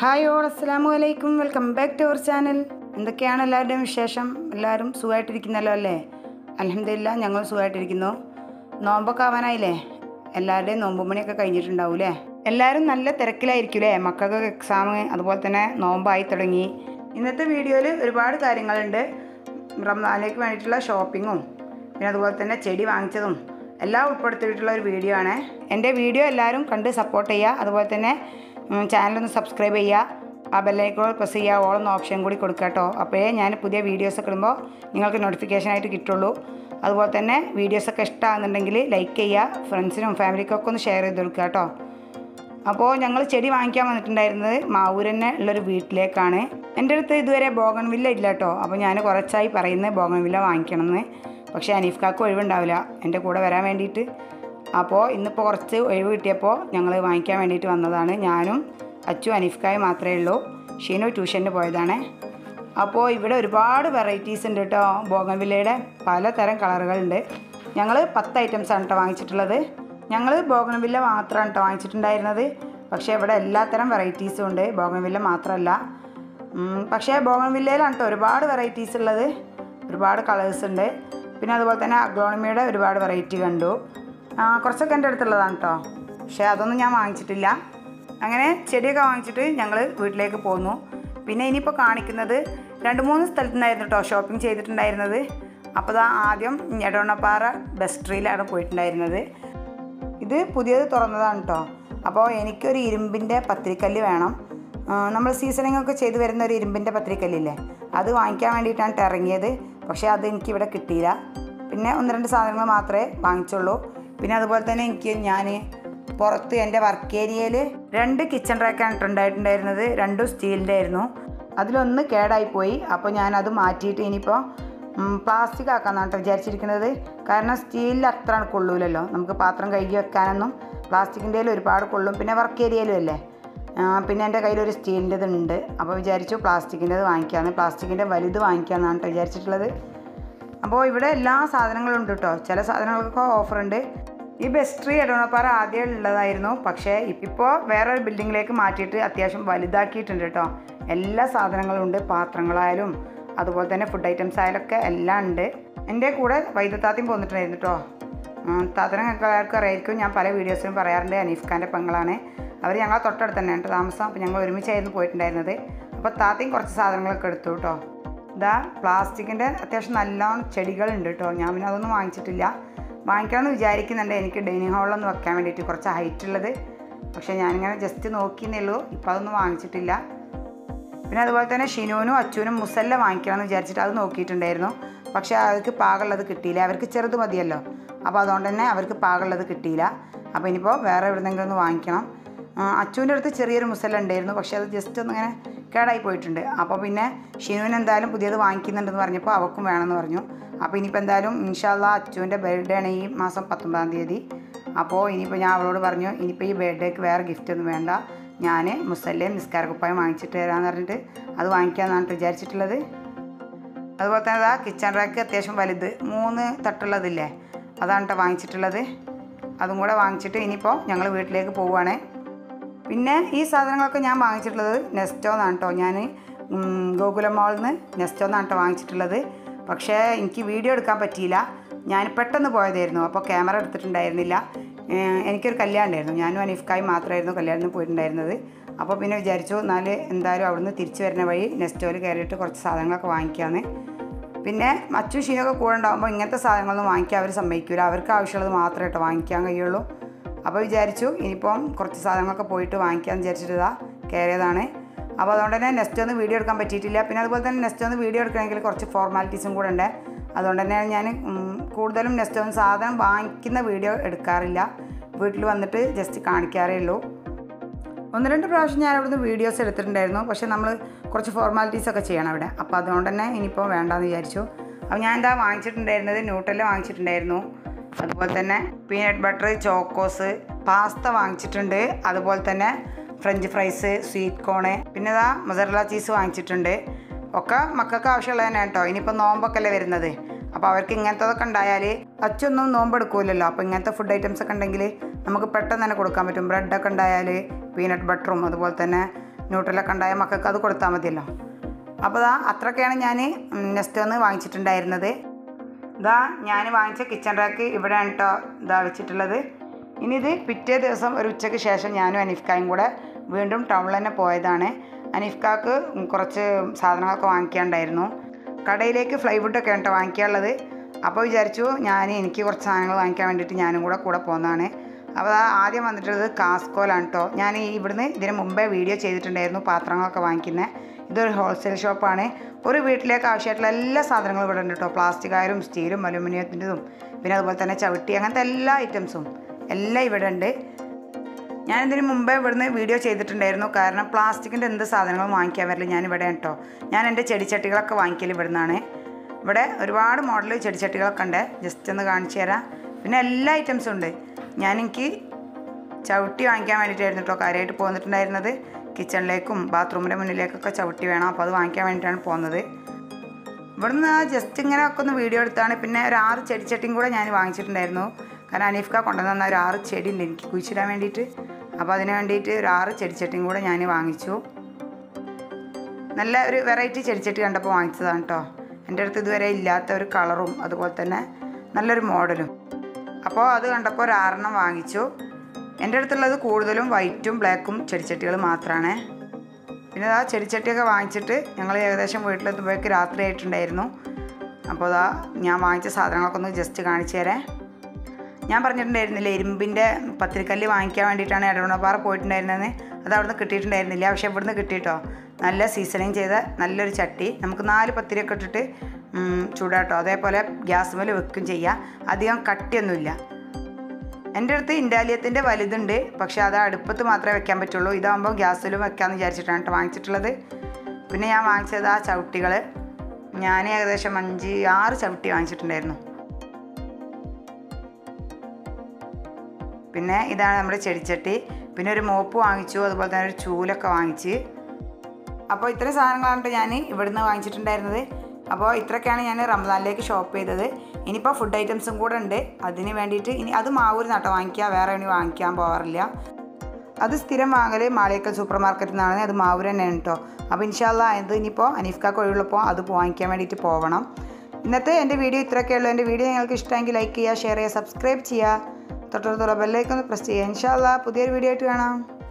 Hi all, അസ്സലാമു അലൈക്കും. Welcome back to our channel. എന്തൊക്കെയാണ് എല്ലാവരുടെയും വിശേഷം? എല്ലാവരും സുഖമായിട്ടിരിക്കുന്നല്ലോ അല്ലേ? അൽഹംദുലില്ലാ, ഞങ്ങൾ സുഖമായിട്ടിരിക്കുന്നു. നോമ്പൊക്കെ ആവാനായില്ലേ? എല്ലാവരുടെയും നോമ്പ് മണിയൊക്കെ കഴിഞ്ഞിട്ടുണ്ടാവും അല്ലേ? എല്ലാവരും നല്ല തിരക്കിലായിരിക്കും അല്ലേ? മക്കൾക്ക് എക്സാം, അതുപോലെ തന്നെ നോമ്പായി തുടങ്ങി. ഇന്നത്തെ വീഡിയോയിൽ ഒരുപാട് കാര്യങ്ങളുണ്ട്. റംസാനിലേക്ക് വേണ്ടിയിട്ടുള്ള ഷോപ്പിങ്ങും പിന്നെ അതുപോലെ തന്നെ ചെടി വാങ്ങിച്ചതും എല്ലാം ഉൾപ്പെടുത്തിയിട്ടുള്ള ഒരു വീഡിയോ ആണ്. എൻ്റെ വീഡിയോ എല്ലാവരും കണ്ട് സപ്പോർട്ട് ചെയ്യുക. അതുപോലെ തന്നെ ചാനലൊന്ന് സബ്സ്ക്രൈബ് ചെയ്യുക, ആ ബെല്ലൈക്കൺ പ്രസ് ചെയ്യുക, ഓളെന്ന ഓപ്ഷൻ കൂടി കൊടുക്കുക കേട്ടോ. അപ്പോഴേ ഞാൻ പുതിയ വീഡിയോസൊക്കെ ഇടുമ്പോൾ നിങ്ങൾക്ക് നോട്ടിഫിക്കേഷനായിട്ട് കിട്ടുള്ളൂ. അതുപോലെ തന്നെ വീഡിയോസൊക്കെ ഇഷ്ടമാകുന്നുണ്ടെങ്കിൽ ലൈക്ക് ചെയ്യുക, ഫ്രണ്ട്സിനും ഫാമിലിക്കൊക്കെ ഒന്ന് ഷെയർ ചെയ്ത് കൊടുക്കുക കേട്ടോ. അപ്പോൾ ഞങ്ങൾ ചെടി വാങ്ങിക്കാൻ വന്നിട്ടുണ്ടായിരുന്നത് മാവൂരന്നെ ഉള്ളൊരു വീട്ടിലേക്കാണ്. എൻ്റെ അടുത്ത് ഇതുവരെ ബോഗൺവില്ല ഇല്ല കേട്ടോ. അപ്പോൾ ഞാൻ കുറച്ചായി പറയുന്നത് ബോഗൺവില്ല വാങ്ങിക്കണമെന്ന്. പക്ഷേ അനീഫ്ക്കാക്ക് ഒഴിവുണ്ടാവില്ല എൻ്റെ കൂടെ വരാൻ വേണ്ടിയിട്ട്. അപ്പോൾ ഇന്നിപ്പോൾ കുറച്ച് ഒഴിവ് കിട്ടിയപ്പോൾ ഞങ്ങൾ വാങ്ങിക്കാൻ വേണ്ടിയിട്ട് വന്നതാണ്. ഞാനും അച്ചു അനീഫ്ക്കായും മാത്രമേ ഉള്ളൂ. ഷീനു ട്യൂഷന് പോയതാണ്. അപ്പോൾ ഇവിടെ ഒരുപാട് വെറൈറ്റീസ് ഉണ്ട് കേട്ടോ. ബോഗൺവില്ലയുടെ പലതരം കളറുകളുണ്ട്. ഞങ്ങൾ 10 ഐറ്റംസാണ് കേട്ടോ വാങ്ങിച്ചിട്ടുള്ളത്. ഞങ്ങൾ ബോഗൺവില്ല മാത്രമാണ് കേട്ടോ വാങ്ങിച്ചിട്ടുണ്ടായിരുന്നത്. പക്ഷേ ഇവിടെ എല്ലാത്തരം വെറൈറ്റീസും ഉണ്ട്, ബോഗൺവില്ല മാത്രമല്ല. പക്ഷേ ബോഗൺവില്ലയിലാണ് കേട്ടോ ഒരുപാട് വെറൈറ്റീസ് ഉള്ളത്, ഒരുപാട് കളേഴ്സ് ഉണ്ട്. പിന്നെ അതുപോലെ തന്നെ അഗ്ലോണിമയുടെ ഒരുപാട് വെറൈറ്റി കണ്ടു. കുറച്ചൊക്കെ എൻ്റെ അടുത്തുള്ളതാണ് കേട്ടോ, പക്ഷേ അതൊന്നും ഞാൻ വാങ്ങിച്ചിട്ടില്ല. അങ്ങനെ ചെടിയൊക്കെ വാങ്ങിച്ചിട്ട് ഞങ്ങൾ വീട്ടിലേക്ക് പോന്നു. പിന്നെ ഇനിയിപ്പോൾ കാണിക്കുന്നത് 2-3 സ്ഥലത്തു നിന്നായിരുന്നു കേട്ടോ ഷോപ്പിംഗ് ചെയ്തിട്ടുണ്ടായിരുന്നത്. അപ്പോൾ ആദ്യം ഞെടോണപ്പാറ ബെസ്ട്രിയിലാണ് പോയിട്ടുണ്ടായിരുന്നത്. ഇത് പുതിയത് തുറന്നതാണ് കേട്ടോ. അപ്പോൾ എനിക്കൊരു ഇരുമ്പിൻ്റെ പത്തിരിക്കല്ല് വേണം. നമ്മൾ സീസണിങ് ഒക്കെ ചെയ്ത് വരുന്ന ഒരു ഇരുമ്പിൻ്റെ പത്തിരിക്കല്ലില്ലേ, അത് വാങ്ങിക്കാൻ വേണ്ടിയിട്ടാണ് ഇറങ്ങിയത്. പക്ഷേ അത് എനിക്കിവിടെ കിട്ടിയില്ല. പിന്നെ 1-2 സാധനങ്ങൾ മാത്രമേ വാങ്ങിച്ചുള്ളൂ. പിന്നെ അതുപോലെ തന്നെ ഞാൻ പുറത്ത് എൻ്റെ വർക്ക് ഏരിയയിൽ 2 കിച്ചൺ റാക്കാണ് ഉണ്ടായിട്ടുണ്ടായിരുന്നത്. 2 സ്റ്റീലിൻ്റെ ആയിരുന്നു. അതിലൊന്ന് കേടായിപ്പോയി. അപ്പോൾ ഞാനത് മാറ്റിയിട്ട് ഇനിയിപ്പോൾ പ്ലാസ്റ്റിക് ആക്കാമെന്നാണ് കേട്ടോ വിചാരിച്ചിരിക്കുന്നത്. കാരണം സ്റ്റീലിൽ അത്ര കൊള്ളൂലല്ലോ, നമുക്ക് പാത്രം കഴുകി വെക്കാനൊന്നും. പ്ലാസ്റ്റിക്കിൻ്റെ ഒരുപാട് കൊള്ളും. പിന്നെ വർക്ക് ഏരിയയിലും അല്ലേ. പിന്നെ എൻ്റെ കയ്യിലൊരു സ്റ്റീലിൻ്റെത് ഉണ്ട്. അപ്പോൾ വിചാരിച്ചു പ്ലാസ്റ്റിക്കിൻ്റെത് വാങ്ങിക്കാമെന്ന്. പ്ലാസ്റ്റിക്കിൻ്റെ വലുത് വാങ്ങിക്കാമെന്നാണ് കേട്ടോ വിചാരിച്ചിട്ടുള്ളത്. അപ്പോൾ ഇവിടെ എല്ലാ സാധനങ്ങളും ഉണ്ട് കേട്ടോ. ചില സാധനങ്ങൾക്കൊക്കെ ഓഫറുണ്ട്. ഈ ബെസ്ട്രി എടവണപ്പാറ ആദ്യം ഉള്ളതായിരുന്നു. പക്ഷേ ഇപ്പോൾ വേറൊരു ബിൽഡിങ്ങിലേക്ക് മാറ്റിയിട്ട് അത്യാവശ്യം വലുതാക്കിയിട്ടുണ്ട് കേട്ടോ. എല്ലാ സാധനങ്ങളും ഉണ്ട്, പാത്രങ്ങളായാലും അതുപോലെ തന്നെ ഫുഡ് ഐറ്റംസ് ആയാലൊക്കെ എല്ലാം ഉണ്ട്. എൻ്റെ കൂടെ വൈദ്യത്താത്തയും പോന്നിട്ടുണ്ടായിരുന്നു കേട്ടോ. താത്തനെ എല്ലാവർക്കും അറിയായിരിക്കും, ഞാൻ പല വീഡിയോസിലും പറയാറുണ്ട്. അനീഫ്ഖാൻ്റെ പെങ്ങളാണ് അവർ. ഞങ്ങളെ തൊട്ടടുത്ത് തന്നെയാണ് താമസം. അപ്പോൾ ഞങ്ങൾ ഒരുമിച്ചായിരുന്നു പോയിട്ടുണ്ടായിരുന്നത്. അപ്പോൾ താത്തയും കുറച്ച് സാധനങ്ങളൊക്കെ എടുത്തു കേട്ടോ. ഇതാ പ്ലാസ്റ്റിക്കിൻ്റെ അത്യാവശ്യം നല്ലോണം ചെടികളുണ്ട് കേട്ടോ. ഞാൻ പിന്നെ അതൊന്നും വാങ്ങിച്ചിട്ടില്ല. വാങ്ങിക്കണമെന്ന് വിചാരിക്കുന്നുണ്ട്, എനിക്ക് ഡൈനിങ് ഹാളിലൊന്ന് വെക്കാൻ വേണ്ടിയിട്ട്, കുറച്ച് ഹൈറ്റ് ഉള്ളത്. പക്ഷേ ഞാനിങ്ങനെ ജസ്റ്റ് നോക്കിയെന്നേ ഉള്ളൂ, ഇപ്പോൾ അതൊന്നും വാങ്ങിച്ചിട്ടില്ല. പിന്നെ അതുപോലെ തന്നെ ഷിനുവിനും അച്ചുവിനും മുസല്ല വാങ്ങിക്കണമെന്ന് വിചാരിച്ചിട്ട് അത് നോക്കിയിട്ടുണ്ടായിരുന്നു. പക്ഷേ അവർക്ക് പാകമുള്ളത് കിട്ടിയില്ല. അവർക്ക് ചെറുത് മതിയല്ലോ. അപ്പോൾ അതുകൊണ്ട് തന്നെ അവർക്ക് പാകമുള്ളത് കിട്ടിയില്ല. അപ്പോൾ ഇനിയിപ്പോൾ വേറെ എവിടെന്നെങ്കിലും ഒന്ന് വാങ്ങിക്കണം. അച്ചുവിൻ്റെ അടുത്ത് ചെറിയൊരു മുസല്ല ഉണ്ടായിരുന്നു, പക്ഷേ അത് ജസ്റ്റ് ഒന്നിങ്ങനെ കേടായി പോയിട്ടുണ്ട്. അപ്പോൾ പിന്നെ ഷിനുവിന് എന്തായാലും പുതിയത് വാങ്ങിക്കുന്നുണ്ടെന്ന് പറഞ്ഞപ്പോൾ അവൾക്കും വേണമെന്ന് പറഞ്ഞു. അപ്പോൾ ഇനിയിപ്പോൾ എന്തായാലും ഇൻഷാ അല്ലാഹ് അച്ചുവിൻ്റെ ബർത്ത്ഡേ ആണ് ഈ മാസം 19-ാം തീയതി. അപ്പോൾ ഇനിയിപ്പോൾ ഞാൻ അവളോട് പറഞ്ഞു, ഇനിയിപ്പോൾ ഈ ബർത്ത്ഡേക്ക് വേറെ ഗിഫ്റ്റ് ഒന്നും വേണ്ട, ഞാൻ മുസല്ലയും നിസ്കാരക്കുപ്പായും വാങ്ങിച്ചിട്ട് തരാമെന്ന് പറഞ്ഞിട്ട് അത് വാങ്ങിക്കാമെന്നാണ് വിചാരിച്ചിട്ടുള്ളത്. അതുപോലെ തന്നെ അതാ കിച്ചൺ റാക്ക് അത്യാവശ്യം വലുത് 3 തട്ടുള്ളതില്ലേ, അതാണ് കേട്ടോ വാങ്ങിച്ചിട്ടുള്ളത്. അതും കൂടെ വാങ്ങിച്ചിട്ട് ഇനിയിപ്പോൾ ഞങ്ങൾ വീട്ടിലേക്ക് പോവുകയാണ്. പിന്നെ ഈ സാധനങ്ങളൊക്കെ ഞാൻ വാങ്ങിച്ചിട്ടുള്ളത് നെസ്റ്റോ എന്നാണ് കേട്ടോ. ഞാൻ ഗോകുലം മാളിൽ നിന്ന് നെസ്റ്റോ എന്നാണ് കേട്ടോ വാങ്ങിച്ചിട്ടുള്ളത്. പക്ഷേ എനിക്ക് വീഡിയോ എടുക്കാൻ പറ്റിയില്ല, ഞാൻ പെട്ടെന്ന് പോയതായിരുന്നു. അപ്പോൾ ക്യാമറ എടുത്തിട്ടുണ്ടായിരുന്നില്ല. എനിക്കൊരു കല്യാണം ഉണ്ടായിരുന്നു, ഞാനും അനീഫ്ക്കായും മാത്രമായിരുന്നു കല്യാണത്തിന് പോയിട്ടുണ്ടായിരുന്നത്. അപ്പോൾ പിന്നെ വിചാരിച്ചു എന്നാൽ എന്തായാലും അവിടുന്ന് തിരിച്ചു വരുന്ന വഴി നെസ്റ്റോയിൽ കയറിയിട്ട് കുറച്ച് സാധനങ്ങളൊക്കെ വാങ്ങിക്കാമെന്ന്. പിന്നെ അച്ചു ഷീനൊക്കെ കൂടെ ഉണ്ടാകുമ്പോൾ ഇങ്ങനത്തെ സാധനങ്ങളൊന്നും വാങ്ങിക്കാൻ അവർ സമ്മതിക്കില്ല. അവർക്ക് ആവശ്യമുള്ളത് മാത്രമേ കേട്ടോ വാങ്ങിക്കാൻ കഴിയുള്ളൂ. അപ്പോൾ വിചാരിച്ചു ഇനിയിപ്പം കുറച്ച് സാധനങ്ങളൊക്കെ പോയിട്ട് വാങ്ങിക്കാമെന്ന് വിചാരിച്ചിട്ട് കയറിയതാണ്. അപ്പോൾ അതുകൊണ്ട് തന്നെ നെക്സ്റ്റ് ഒന്ന് വീഡിയോ എടുക്കാൻ പറ്റിയിട്ടില്ല. പിന്നെ അതുപോലെ തന്നെ നെക്സ്റ്റ് ഒന്ന് വീഡിയോ എടുക്കണമെങ്കിൽ കുറച്ച് ഫോർമാലിറ്റീസും കൂടെ ഉണ്ട്. അതുകൊണ്ട് തന്നെ ഞാൻ കൂടുതലും നെക്സ്റ്റ് ഒന്ന് സാധനം വാങ്ങിക്കുന്ന വീഡിയോ എടുക്കാറില്ല, വീട്ടിൽ വന്നിട്ട് ജസ്റ്റ് കാണിക്കാറേ ഉള്ളൂ. 1-2 പ്രാവശ്യം ഞാൻ അവിടുന്ന് വീഡിയോസ് എടുത്തിട്ടുണ്ടായിരുന്നു. പക്ഷേ നമ്മൾ കുറച്ച് ഫോർമാലിറ്റീസൊക്കെ ചെയ്യണം അവിടെ. അപ്പോൾ അതുകൊണ്ട് തന്നെ ഇനിയിപ്പോൾ വേണ്ടാന്ന് വിചാരിച്ചു. അപ്പോൾ ഞാൻ എന്താ വാങ്ങിച്ചിട്ടുണ്ടായിരുന്നത്, ന്യൂട്ടെല്ല വാങ്ങിച്ചിട്ടുണ്ടായിരുന്നു. അതുപോലെ തന്നെ പീനട്ട് ബട്ടർ, ചോക്കോസ്, പാസ്ത വാങ്ങിച്ചിട്ടുണ്ട്. അതുപോലെ തന്നെ ഫ്രഞ്ച് ഫ്രൈസ്, സ്വീറ്റ് കോണ്, പിന്നെ മൊസറല്ല ചീസ് വാങ്ങിച്ചിട്ടുണ്ട്. ഒക്കെ മക്കൾക്ക് ആവശ്യമുള്ളത് തന്നെ കേട്ടോ. ഇനിയിപ്പോൾ നോമ്പൊക്കെ അല്ലേ വരുന്നത്. അപ്പോൾ അവർക്ക് ഇങ്ങനത്തതൊക്കെ ഉണ്ടായാൽ അച്ചൊന്നും നോമ്പെടുക്കില്ലല്ലോ. അപ്പോൾ ഇങ്ങനത്തെ ഫുഡ് ഐറ്റംസ് ഒക്കെ ഉണ്ടെങ്കിൽ നമുക്ക് പെട്ടെന്ന് തന്നെ കൊടുക്കാൻ പറ്റും. ബ്രെഡൊക്കെ ഉണ്ടായാൽ പീനട്ട് ബട്ടറും അതുപോലെ തന്നെ ന്യൂട്രലൊക്കെ ഉണ്ടായ മക്കൾക്ക് അത് കൊടുത്താൽ മതിയല്ലോ. അപ്പോൾ അത്രയൊക്കെയാണ് ഞാൻ നെസ്റ്റോന്ന് വാങ്ങിച്ചിട്ടുണ്ടായിരുന്നത്. ഞാൻ വാങ്ങിച്ച കിച്ചൺ റാക്ക് ഇവിടെയാണ് കേട്ടോ വെച്ചിട്ടുള്ളത്. ഇനി ഇത് പിറ്റേ ദിവസം ഒരു ഉച്ചയ്ക്ക് ശേഷം ഞാനും അനീഫ്ക്കായും കൂടെ വീണ്ടും ടൗണിൽ തന്നെ പോയതാണ്. അനീഫ്ക്കാക്ക് കുറച്ച് സാധനങ്ങളൊക്കെ വാങ്ങിക്കാനുണ്ടായിരുന്നു. കടയിലേക്ക് ഫ്ലൈവുഡൊക്കെ കേട്ടോ വാങ്ങിക്കാനുള്ളത്. അപ്പോൾ വിചാരിച്ചു എനിക്ക് കുറച്ച് സാധനങ്ങൾ വാങ്ങിക്കാൻ വേണ്ടിയിട്ട് ഞാനും കൂടെ പോകുന്നതാണ്. അപ്പോൾ ആദ്യം വന്നിട്ടുള്ളത് കാസ്കോലാണ് കേട്ടോ. ഞാൻ ഇവിടുന്ന് ഇതിന് മുമ്പേ വീഡിയോ ചെയ്തിട്ടുണ്ടായിരുന്നു പാത്രങ്ങളൊക്കെ വാങ്ങിക്കുന്നത്. ഇതൊരു ഹോൾസെയിൽ ഷോപ്പാണ്. ഒരു വീട്ടിലേക്ക് ആവശ്യമായിട്ടുള്ള എല്ലാ സാധനങ്ങളും ഇവിടെ ഉണ്ട് കേട്ടോ. പ്ലാസ്റ്റിക് ആയാലും സ്റ്റീലും അലുമിനിയത്തിൻ്റെതും പിന്നെ അതുപോലെ തന്നെ ചവിട്ടി അങ്ങനത്തെ എല്ലാ ഐറ്റംസും എല്ലാം ഇവിടെ ഉണ്ട്. ഞാനിതിന് മുമ്പേ ഇവിടുന്ന് വീഡിയോ ചെയ്തിട്ടുണ്ടായിരുന്നു. കാരണം പ്ലാസ്റ്റിക്കിൻ്റെ എന്ത് സാധനങ്ങളും വാങ്ങിക്കാൻ വരില്ല ഞാനിവിടെ കേട്ടോ. ഞാൻ എൻ്റെ ചെടിച്ചട്ടികളൊക്കെ വാങ്ങിക്കൽ ഇവിടുന്നാണ്. ഇവിടെ ഒരുപാട് മോഡൽ ചെടിച്ചട്ടികളൊക്കെ ഉണ്ട്. ജസ്റ്റ് ഒന്ന് കാണിച്ചു തരാം. പിന്നെ എല്ലാ ഐറ്റംസും ഉണ്ട്. എനിക്ക് ചവിട്ടി വാങ്ങിക്കാൻ വേണ്ടിയിട്ടായിരുന്നു കേട്ടോ കാര്യമായിട്ട് പോന്നിട്ടുണ്ടായിരുന്നത്. കിച്ചണിലേക്കും ബാത്റൂമിൻ്റെ മുന്നിലേക്കൊക്കെ ചവിട്ടി വേണം. അപ്പോൾ അത് വാങ്ങിക്കാൻ വേണ്ടിയിട്ടാണ് പോകുന്നത്. ഇവിടുന്ന് ജസ്റ്റ് ഇങ്ങനെ ഒക്കെ ഒന്ന് വീഡിയോ എടുത്താണ്. പിന്നെ ഒരു 6 ചെടിച്ചട്ടിയും കൂടെ ഞാൻ വാങ്ങിച്ചിട്ടുണ്ടായിരുന്നു. കാരണം അനീഫ്ക്ക കൊണ്ടുവന്ന ഒരു 6 ചെടി ഉണ്ട് എനിക്ക് കുഴിച്ചിടാൻ വേണ്ടിയിട്ട്. അപ്പോൾ അതിന് വേണ്ടിയിട്ട് ഒരു 6 ചെടിച്ചട്ടിയും കൂടെ ഞാൻ വാങ്ങിച്ചു. നല്ല ഒരു വെറൈറ്റി ചെടിച്ചട്ടി കണ്ടപ്പോൾ വാങ്ങിച്ചതാണ് കേട്ടോ. എൻ്റെ അടുത്ത് ഇതുവരെ ഇല്ലാത്ത ഒരു കളറും അതുപോലെ തന്നെ നല്ലൊരു മോഡലും. അപ്പോൾ അത് കണ്ടപ്പോൾ ഒരു 6 എണ്ണം വാങ്ങിച്ചു. എൻ്റെ അടുത്തുള്ളത് കൂടുതലും വൈറ്റും ബ്ലാക്കും ചെടിച്ചട്ടികൾ മാത്രമാണ്. പിന്നെ ചെടിച്ചട്ടിയൊക്കെ വാങ്ങിച്ചിട്ട് ഞങ്ങൾ ഏകദേശം വീട്ടിലെത്തുമ്പോഴേക്ക് രാത്രി ആയിട്ടുണ്ടായിരുന്നു. അപ്പോൾ ഞാൻ വാങ്ങിച്ച സാധനങ്ങളൊക്കെ ഒന്ന് ജസ്റ്റ് കാണിച്ചു തരാം. ഞാൻ പറഞ്ഞിട്ടുണ്ടായിരുന്നില്ല ഇരുമ്പിൻ്റെ പത്തിരിക്കല്ല് വാങ്ങിക്കാൻ വേണ്ടിയിട്ടാണ് എടവണ്ണപ്പാറ പോയിട്ടുണ്ടായിരുന്നത്. അത് അവിടുന്ന് കിട്ടിയിട്ടുണ്ടായിരുന്നില്ല. പക്ഷേ ഇവിടുന്ന് കിട്ടിയിട്ടോ. നല്ല സീസണിങ് ചെയ്ത നല്ലൊരു ചട്ടി. നമുക്ക് 4 പത്തിരിയൊക്കെ ഇട്ടിട്ട് ചൂടാട്ടോ. അതേപോലെ ഗ്യാസ് മേൽ വെക്കും ചെയ്യാം. അധികം കട്ടിയൊന്നുമില്ല. എൻ്റെ അടുത്ത് ഇൻഡാലിയത്തിൻ്റെ വലുതുണ്ട്. പക്ഷേ അത് അടുപ്പത്ത് മാത്രമേ വെക്കാൻ പറ്റുള്ളൂ. ഇതാകുമ്പോൾ ഗ്യാസിലും വെക്കാമെന്ന് വിചാരിച്ചിട്ടാണ് കേട്ടോ വാങ്ങിച്ചിട്ടുള്ളത്. പിന്നെ ഞാൻ വാങ്ങിച്ചത് ചവിട്ടികൾ. ഞാൻ ഏകദേശം 5-6 ചവിട്ടി വാങ്ങിച്ചിട്ടുണ്ടായിരുന്നു. പിന്നെ ഇതാണ് നമ്മുടെ ചെടിച്ചട്ടി. പിന്നെ ഒരു മോപ്പ് വാങ്ങിച്ചു. അതുപോലെ തന്നെ ഒരു ചൂലൊക്കെ വാങ്ങിച്ച്. അപ്പോൾ ഇത്രയും സാധനങ്ങളാണ് ഞാൻ ഇവിടുന്ന് വാങ്ങിച്ചിട്ടുണ്ടായിരുന്നത്. അപ്പോൾ ഇത്രയൊക്കെയാണ് ഞാൻ റംസാനിലേക്ക് ഷോപ്പ് ചെയ്തത്. ഇനിയിപ്പോൾ ഫുഡ് ഐറ്റംസും കൂടെ ഉണ്ട്. അതിന് വേണ്ടിയിട്ട് ഇനി അത് മാവൂർ നട്ടോ വാങ്ങിക്കുക, വേറെ എവിടെ വാങ്ങിക്കാൻ പോകാറില്ല. അത് സ്ഥിരം വാങ്ങൽ മാളിയേക്കൽ സൂപ്പർ മാർക്കറ്റിൽ നിന്നാണ്. അത് മാവൂർ തന്നെയാണ് കേട്ടോ. അപ്പോൾ ഇൻഷാ അല്ലാഹ് ഇത് ഇനിയിപ്പോൾ അനീഫ്ക്കാക്ക് ഒഴിവുള്ളപ്പോൾ അത് വാങ്ങിക്കാൻ വേണ്ടിയിട്ട് പോകണം. ഇന്നത്തെ എൻ്റെ വീഡിയോ ഇത്രയൊക്കെയുള്ളൂ. എൻ്റെ വീഡിയോ നിങ്ങൾക്ക് ഇഷ്ടമെങ്കിൽ ലൈക്ക് ചെയ്യുക, ഷെയർ ചെയ്യുക, സബ്സ്ക്രൈബ് ചെയ്യുക, തൊട്ടടുത്തുള്ള ബെല്ലൈക്കൺ ഒന്ന് പ്രസ് ചെയ്യുക. ഇൻഷാ അല്ലാഹ് പുതിയൊരു വീഡിയോ ആയിട്ട് കാണാം.